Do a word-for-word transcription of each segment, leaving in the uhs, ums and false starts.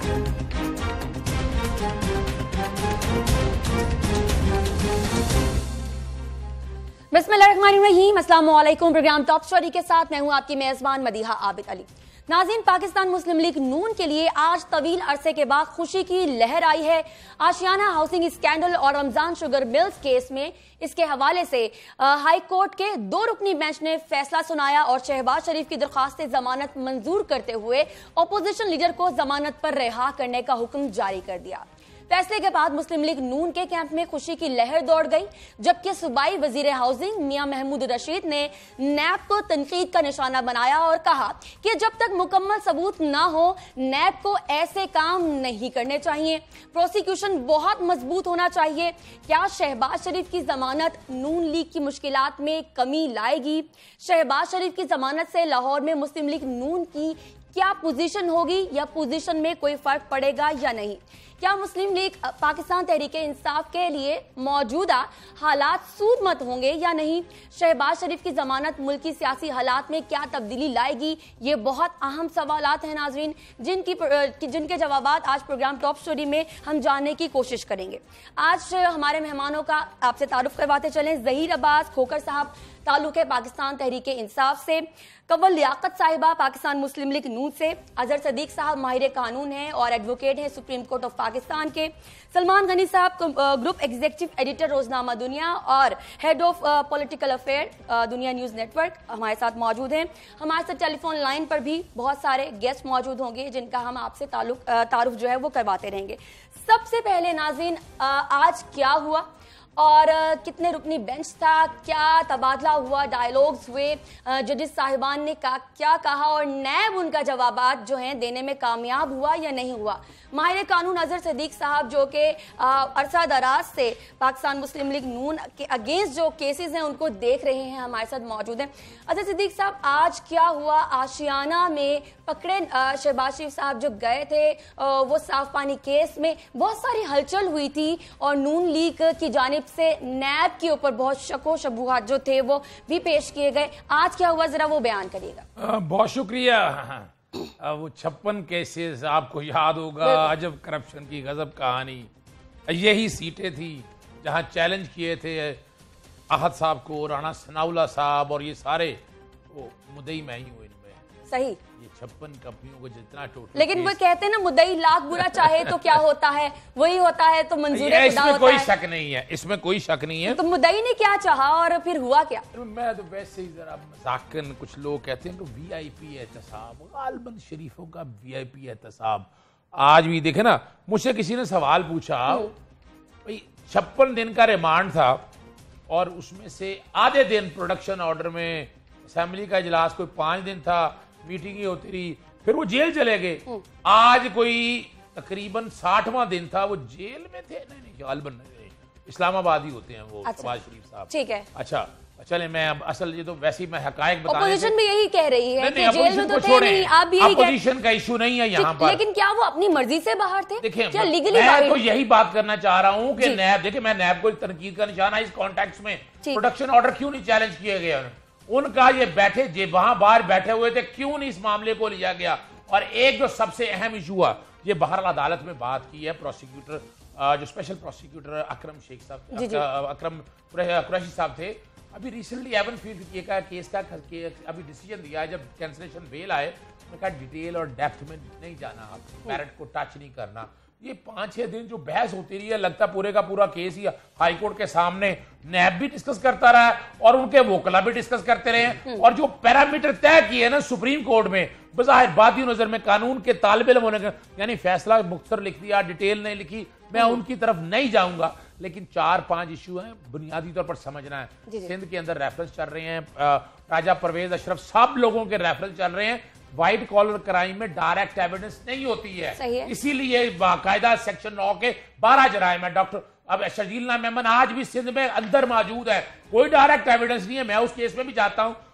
बिस्मिल्लाहिर्रहमानिर्रहीम, अस्सलाम वालेकुम। प्रोग्राम टॉप स्टोरी के साथ मैं हूं आपकी मेजबान मदीहा आबिद अली। नाज़रीन, पाकिस्तान मुस्लिम लीग नून के लिए आज तवील अरसे के बाद खुशी की लहर आई है। आशियाना हाउसिंग स्कैंडल और रमजान शुगर मिल्स केस में इसके हवाले से हाई कोर्ट के दो रुकनी बेंच ने फैसला सुनाया और शहबाज शरीफ की दरखास्त जमानत मंजूर करते हुए अपोजिशन लीडर को जमानत पर रिहा करने का हुक्म जारी कर दिया। फैसले के बाद मुस्लिम लीग नून के कैंप में खुशी की लहर दौड़ गई, जबकि सूबाई वजीर हाउसिंग मियां महमूद रशीद ने नैब को तनकीद का निशाना बनाया और कहा कि जब तक मुकम्मल सबूत ना हो नैब को ऐसे काम नहीं करने चाहिए। प्रोसिक्यूशन बहुत मजबूत होना चाहिए। क्या शहबाज शरीफ की जमानत नून लीग की मुश्किलात में कमी लाएगी? शहबाज शरीफ की जमानत से लाहौर में मुस्लिम लीग नून की क्या पोजीशन होगी या पोजीशन में कोई फर्क पड़ेगा या नहीं? क्या मुस्लिम लीग पाकिस्तान तहरीक इंसाफ के लिए मौजूदा हालात सूदमत होंगे या नहीं? शहबाज शरीफ की जमानत मुल्की सियासी हालात में क्या तब्दीली लाएगी? ये बहुत अहम सवालात हैं नाजरीन, जिनकी जिनके जवाब आज प्रोग्राम टॉप स्टोरी में हम जानने की कोशिश करेंगे। आज हमारे मेहमानों का आपसे तारुफ करवाते चलें। जहीर अब्बास खोकर साहब ताल्लुक है पाकिस्तान तहरीक इंसाफ से, कवल लियाकत साहिबा पाकिस्तान मुस्लिम लीग नून से, अजहर सदीक साहब माहिर कानून हैं और एडवोकेट हैं सुप्रीम कोर्ट ऑफ पाकिस्तान के, सलमान गनी साहब group executive editor Roznama Dunya और head of political affair Dunya news network हमारे साथ मौजूद हैं। हमारे साथ टेलीफोन लाइन पर भी बहुत सारे गेस्ट मौजूद होंगे जिनका हम आपसे ताल्लुक तारुफ जो है वो करवाते रहेंगे। सबसे पहले नाज़रीन, आज क्या हुआ और कितने रुकनी बेंच था, क्या तबादला हुआ, डायलॉग्स हुए, जजेस साहिबान ने का, क्या कहा और नैब उनका जवाबात जो हैं देने में कामयाब हुआ या नहीं हुआ? माहिर कानून अजहर सदीक साहब जो कि अरसा दराज से पाकिस्तान मुस्लिम लीग नून के अगेंस्ट जो केसेस हैं उनको देख रहे हैं, हमारे साथ मौजूद हैं। अजहर सदीक साहब, आज क्या हुआ? आशियाना में पकड़े शहबाज शरीफ साहब जो गए थे वो साफ पानी केस में बहुत सारी हलचल हुई थी और नून लीग की जानिब से नैब के ऊपर बहुत शको शबूहात जो थे वो भी पेश किए गए। आज क्या हुआ, जरा वो बयान करिएगा। बहुत शुक्रिया। वो छप्पन केसेस आपको याद होगा, अजब करप्शन की गजब कहानी। यही सीटें थी जहां चैलेंज किए थे आहद साहब को, राणा सनाउल्लाह साहब और ये सारे वो मुद्दई मैं ही हूँ इनमें। सही, ये छप्पन कंपनियों को जितना टोटल, लेकिन वो कहते हैं ना मुद्दई लाख बुरा चाहे तो क्या होता है वही होता है, तो मंजूर है, इसमें कोई शक नहीं है, इसमें कोई शक नहीं है। तो मुद्दई ने क्या चाहा और फिर हुआ क्या? मैं तो वैसे ही जरा मजाकन, कुछ लोग कहते हैं कि वीआईपी एहतसाब, गालिबन शरीफों का वीआईपी एहतसाब। आज भी देखे ना, मुझसे किसी ने सवाल पूछा, भाई छप्पन दिन का रिमांड था और उसमें से आधे दिन प्रोडक्शन ऑर्डर में, असेंबली का इजलास कोई पांच दिन था, मीटिंग ही होती रही, फिर वो जेल चले गए। आज कोई तकरीबन साठवां दिन था, वो जेल में थे। नहीं नहीं, गालिबन इस्लामाबाद ही होते हैं वो शहबाज शरीफ साहब। ठीक है, अच्छा चले, मैं अब असल ये तो वैसे ही मैं हकायक बता रहा हूं। अपोजिशन भी यही कह रही है कि जेल में तो थे नहीं, आप भी यही अपोजिशन का इशू नहीं है यहाँ पर। लेकिन क्या वो अपनी मर्जी से बाहर थे? देखिए, क्या लीगली मैं तो यही बात करना चाह रहा हूँ कि नैब, देखिए मैं नैब को तनकीद का निशाना इस कॉन्टेक्स्ट में, प्रोडक्शन ऑर्डर क्यों नहीं चैलेंज किए गए उनका, ये बैठे जे वहां बाहर बैठे हुए थे, क्यों नहीं इस मामले को लिया गया? और एक जो सबसे अहम इशू हुआ, ये बहरहाल अदालत में बात की है, प्रोसिक्यूटर जो स्पेशल प्रोसिक्यूटर अकरम शेख साहब, अकरम कुरैशी साहब थे, अभी रिसेंटली एवन फील्ड का केस का अभी डिसीजन दिया, जब कैंसलेशन बेल आए, उन्होंने कहा डिटेल और डेप्थ में नहीं जाना, आप मैरिट को टच नहीं करना। ये पांच छह दिन जो बहस होती रही है, लगता पूरे का पूरा केस ही हाई कोर्ट के सामने नैब भी डिस्कस करता रहा और उनके वोकला भी डिस्कस करते रहे, और जो पैरामीटर तय किए ना सुप्रीम कोर्ट में, बज़ाहिर बाती नजर में कानून के तालिब इल्म होने का, यानी फैसला मुख्तर लिख दिया, डिटेल नहीं लिखी, मैं उनकी तरफ नहीं जाऊंगा, लेकिन चार पांच इशू हैं बुनियादी तौर पर समझना है। सिंध के अंदर रेफरेंस चल रहे हैं, राजा परवेज अशरफ, सब लोगों के रेफरेंस चल रहे हैं। व्हाइट कॉलर क्राइम में डायरेक्ट एविडेंस नहीं होती है, है। इसीलिए बाकायदा सेक्शन नौ के बारह जराइम है। डॉक्टर अब शजील मेमन आज भी सिंध में अंदर मौजूद है, कोई डायरेक्ट एविडेंस नहीं है। मैं उस केस में भी जाता हूं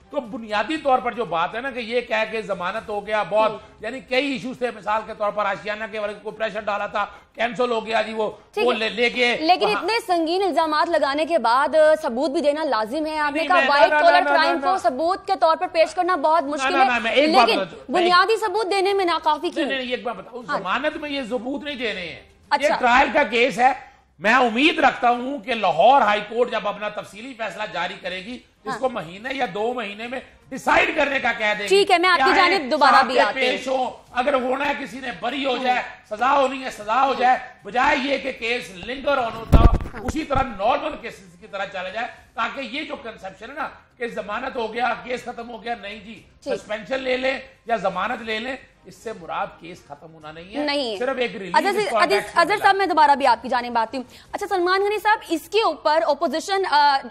तो बुनियादी तौर पर जो बात है ना कि ये कह के जमानत हो गया बहुत, यानी कई इश्यूज थे, मिसाल के तौर पर आशियाना के वाले को प्रेशर डाला था, कैंसिल हो गया जी, वो वो ले, ले गए। लेकिन इतने संगीन इल्जामात लगाने के बाद सबूत भी देना लाजिम है। आपने कहा व्हाइट कॉलर क्राइम को सबूत के तौर पर पेश करना बहुत मुश्किल है, लेकिन बुनियादी सबूत देने में नाकाफी क्यों? एक बात बताओ, जमानत में ये सबूत नहीं देने हैं, ये ट्रायल का केस है। मैं उम्मीद रखता हूं कि लाहौर हाई कोर्ट जब अपना तफसीली फैसला जारी करेगी, हाँ। इसको महीने या दो महीने में डिसाइड करने का कह देगी। ठीक है, मैं आपकी जानिब दोबारा भी आते हैं। पेश हो, अगर होना है किसी ने बरी हो जाए, सजा होनी है सजा हो जाए, बजाय ये कि केस लिंगर ऑन होता उसी तरह नॉर्मल केसेस की तरह चला जाए, ताकि ये जो कंसेप्शन है ना कि जमानत हो गया केस खत्म हो गया, नहीं जी, सस्पेंशन ले लें या जमानत ले लें, इससे मुराद केस खत्म होना नहीं है, नहीं सिर्फ एक रिलीज। अजहर साहब, मैं दोबारा भी आपकी जानिब आती हूँ। अच्छा सलमान गनी साहब, इसके ऊपर ओपोजिशन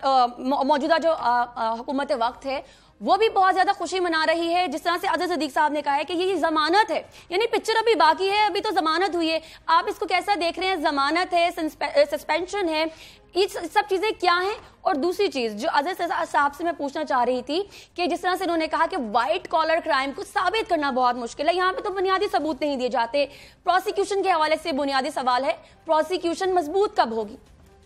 मौजूदा जो हुकूमत वक्त है वो भी बहुत ज्यादा खुशी मना रही है, जिस तरह से अजहर सदीक साहब ने कहा है कि ये जमानत है, यानी पिक्चर अभी बाकी है, अभी तो जमानत हुई है। आप इसको कैसा देख रहे हैं? जमानत है, सस्पेंशन है, ये सब चीजें क्या हैं? और दूसरी चीज जो अजहर साहब से मैं पूछना चाह रही थी कि जिस तरह से उन्होंने कहा कि व्हाइट कॉलर क्राइम को साबित करना बहुत मुश्किल है, यहाँ पे तो बुनियादी सबूत नहीं दिए जाते। प्रोसिक्यूशन के हवाले से बुनियादी सवाल है, प्रोसिक्यूशन मजबूत कब होगी?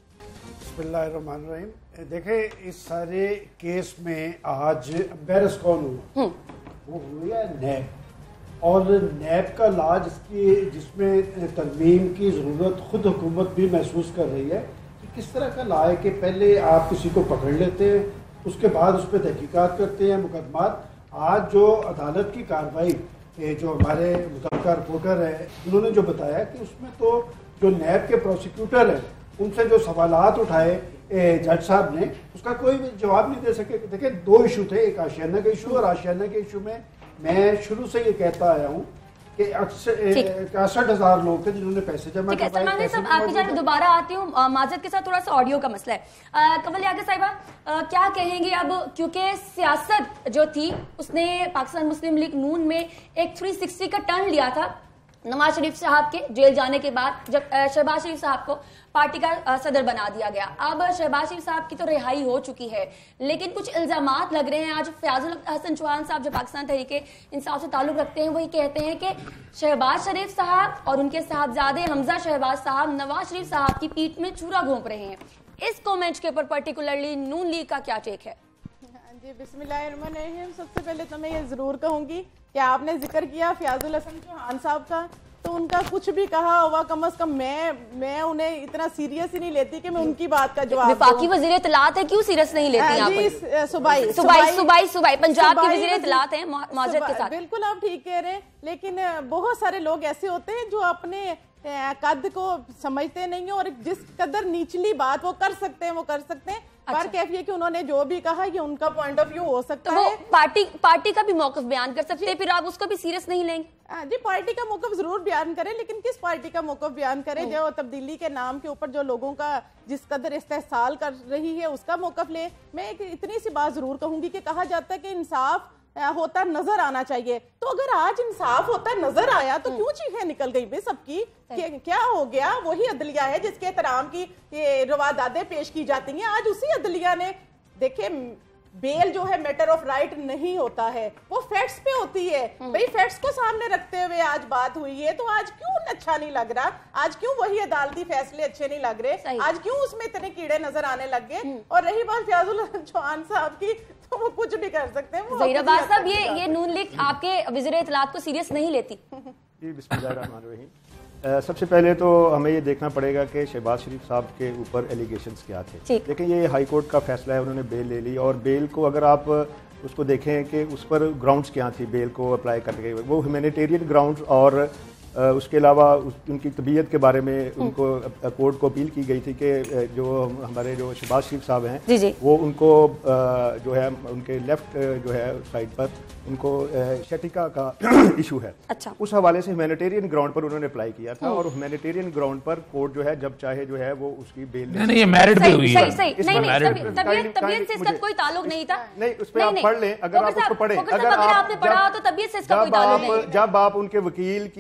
बिस्मिल्लाहिर्रहमानिर्रहीम। देखें, इस सारे केस में आज एम्बेरस कौन हुआ? वो हुआ नैब, और नैब का लाज इसकी जिसमें तरमीम की ज़रूरत खुद हुकूमत भी महसूस कर रही है कि किस तरह का ला है कि पहले आप किसी को पकड़ लेते हैं, उसके बाद उस पर तहकीकात करते हैं, मुकदमात। आज जो अदालत की कार्रवाई, जो हमारे मुतल्लिका रिपोर्टर है उन्होंने जो बताया कि उसमें तो जो नैब के प्रोसिक्यूटर हैं उनसे जो सवालात उठाए जज साहब ने, उसका कोई भी जवाब नहीं दे सके। देखिए, दो इशू थे, एक आशियाना का इशू, और आशियाना के इशू में मैं शुरू से ये कहता आया हूँ कि इकसठ हजार लोग थे जिन्होंने पैसे जमा किए। सलमान साहब, आपकी जानिब दोबारा आती हूँ, माजरत के साथ थोड़ा सा ऑडियो का मसला है। कमल यागर साहिबा, क्या कहेंगे अब, क्योंकि सियासत जो थी उसने पाकिस्तान मुस्लिम लीग नून में एक थ्री सिक्सटी का टर्न लिया था नवाज शरीफ साहब के जेल जाने के बाद, जब शहबाज शरीफ साहब को पार्टी का सदर बना दिया गया। अब शहबाज शरीफ साहब की तो रिहाई हो चुकी है, लेकिन कुछ इल्जामात लग रहे हैं। आज फयाजुल हसन चौहान साहब जो पाकिस्तान तहरीक इंसाफ से ताल्लुक रखते हैं, वही कहते हैं कि शहबाज शरीफ साहब और उनके साहबजादे हमजा शहबाज साहब नवाज शरीफ साहब की पीठ में छुरा घोंप रहे हैं। इस कमेंट के ऊपर पर्टिकुलरली नून लीग का क्या टेक है? जी, बिस्मिल्लाहिर्रहमानिर्रहीम। सबसे पहले तो मैं ये जरूर कहूंगी कि आपने जिक्र किया फयाजुल हसन चौहान साहब का, तो उनका कुछ भी कहा हुआ कम अज कम मैं मैं उन्हें इतना सीरियस ही नहीं लेती कि मैं उनकी बात का जवाब। वफाकी वजीर इत्तलात है, क्यों सीरियस नहीं लेती आप? जी, सुबाई सुबाई सुबाई सुबाई पंजाब के वजीर इत्तलात हैं, माजरत के साथ। बिल्कुल आप ठीक कह रहे हैं, लेकिन बहुत सारे लोग ऐसे होते हैं जो अपने कद को समझते नहीं है, और जिस कदर निचली बात वो कर सकते हैं वो कर सकते हैं। पर अच्छा। कैफियत कि उन्होंने जो भी कहा ये उनका पॉइंट ऑफ व्यू हो सकता तो है। पार्टी पार्टी का भी मौकफ बयान कर सकते हैं, फिर आप उसको भी सीरियस नहीं लेंगे? जी, पार्टी का मौकफ जरूर बयान करें, लेकिन किस पार्टी का मौकफ बयान करें? जो तब्दीली के नाम के ऊपर जो लोगों का जिस कदर इस्तेहसाल कर रही है उसका मौकफ ले। मैं एक इतनी सी बात जरूर कहूंगी कि कहा जाता है कि इंसाफ होता नजर आना चाहिए, तो अगर आज इंसाफ होता नजर आया तो क्यों चीखें निकल गई भाई सबकी? क्या हो गया? वही अदलिया है जिसके एहतराम की रवादादें पेश की जाती हैं। आज उसी अदलिया ने, देखे, बेल जो है मैटर ऑफ राइट नहीं होता है, वो फैक्ट्स पे होती है। भाई फैक्ट्स को सामने रखते हुए आज बात हुई है, तो आज क्यों अच्छा नहीं लग रहा? आज क्यों वही अदालती फैसले अच्छे नहीं लग रहे? आज क्यों उसमें इतने कीड़े नजर आने लग गए? और रही बात फयाजुल चौहान साहब की, तो वो कुछ भी कर सकते हैं। ज़हीराबाद साहब, ये ये नून लीग आपके वज़ीर इत्तलात को सीरियस नहीं लेती? जी, बिस्मिल्लाहिर्रहमानिर्रहीम। सबसे पहले तो हमें ये देखना पड़ेगा कि शहबाज शरीफ साहब के ऊपर एलिगेशंस क्या थे। लेकिन ये हाई कोर्ट का फैसला है, उन्होंने बेल ले ली, और बेल को अगर आप उसको देखें कि उस पर ग्राउंड्स क्या थी बेल को अप्लाई करने के, वो ह्यूमैनिटेरियन ग्राउंड्स, और उसके अलावा उस, उनकी तबीयत के बारे में उनको कोर्ट को अपील की गई थी कि जो हमारे जो शहबाज शरीफ साहब हैं जी जी। वो उनको जो है उनके लेफ्ट जो है साइड पर उनको शटिका का इशू है। अच्छा। उस हवाले से ह्यूमैनिटेरियन ग्राउंड पर उन्होंने अप्लाई किया था, और ह्यूमैनिटेरियन ग्राउंड पर कोर्ट जो है जब चाहे जो है वो उसकी बेल नहीं, नहीं, ये मेरिट पे हुई है। सही, नहीं, नहीं, तबीयत तबीयत से इसका कोई ताल्लुक नहीं था। नहीं, उस पर आप पढ़ लें, अगर आप उसको पढ़ें, अगर आपने पढ़ा तो तबीयत से इसका कोई ताल्लुक नहीं। जब आप उनके वकील की जो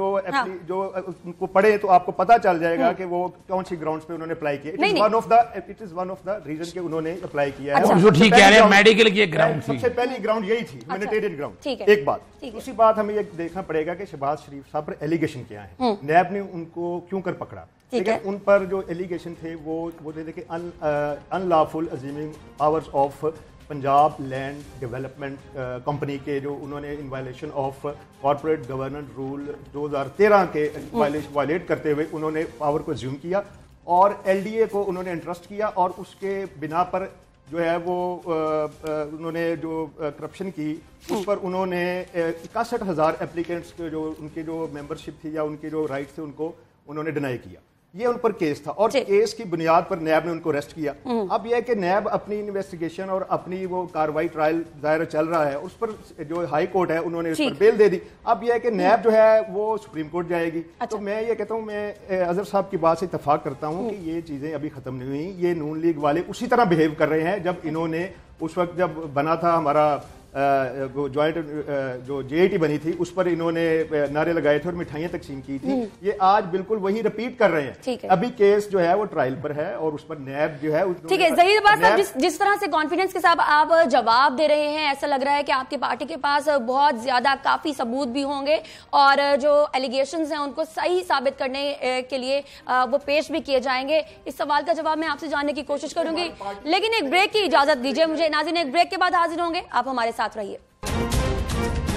हाँ। जो उनको पढ़े तो आपको पता चल जाएगा कि वो कौन सी ग्राउंड्स पे उन्होंने अप्लाई किया। It is one of the it is one of the reason के उन्होंने अप्लाई किया है। अच्छा। ठीक कह रहे हैं, मेडिकल की एक ग्राउंड थी, सबसे पहली ग्राउंड यही थी, ह्यूमैनिटेरियन ग्राउंड। एक बात, दूसरी बात हमें ये देखना पड़ेगा कि शहबाज शरीफ साहब पर एलिगेशन क्या है, नैब ने उनको क्यों कर पकड़ा। लेकिन उन पर जो एलिगेशन थे वो वो थे कि unlawful assuming powers of Punjab land development company के जो उन्होंने in violation of corporate governance rule दो हज़ार तेरह के वायलेट करते हुए उन्होंने पावर को अज्यूम किया और एलडीए को उन्होंने इंटरेस्ट किया और उसके बिना पर जो है वो उन्होंने जो करप्शन की उस पर उन्होंने इकसठ हजार एप्लीकेंट्स के जो उनकी जो मेंबरशिप थी या उनके जो राइट्स थे उनको उन्होंने डिनाई किया। ये उन पर केस था और केस की बुनियाद पर नैब ने उनको अरेस्ट किया। अब यह है कि नैब अपनी इन्वेस्टिगेशन और अपनी वो कार्रवाई ट्रायल दायरा चल रहा है, उस पर जो हाई कोर्ट है उन्होंने उस पर बेल दे दी। अब यह है कि नैब जो है वो सुप्रीम कोर्ट जाएगी। अच्छा। तो मैं ये कहता हूँ, मैं अजहर साहब की बात से इत्तेफाक करता हूँ कि ये चीजें अभी खत्म नहीं हुई। ये नून लीग वाले उसी तरह बिहेव कर रहे हैं जब इन्होंने उस वक्त जब बना था हमारा ज्वाइंट जो जेआईटी बनी थी उस पर इन्होंने नारे लगाए थे और मिठाइयां तकसीम की थी। ये आज बिल्कुल वही रिपीट कर रहे हैं। है। अभी केस जो है वो ट्रायल पर है और उस पर नैब जो है। ठीक है ज़हीर बात साहब, जिस, जिस तरह से कॉन्फिडेंस के साथ आप जवाब दे रहे हैं, ऐसा लग रहा है कि आपकी पार्टी के पास बहुत ज्यादा काफी सबूत भी होंगे और जो एलिगेशंस हैं उनको सही साबित करने के लिए वो पेश भी किए जाएंगे। इस सवाल का जवाब मैं आपसे जानने की कोशिश करूंगी, लेकिन एक ब्रेक की इजाजत दीजिए मुझे। नाज़रीन, एक ब्रेक के बाद हाजिर होंगे, आप हमारे साथ रहिए।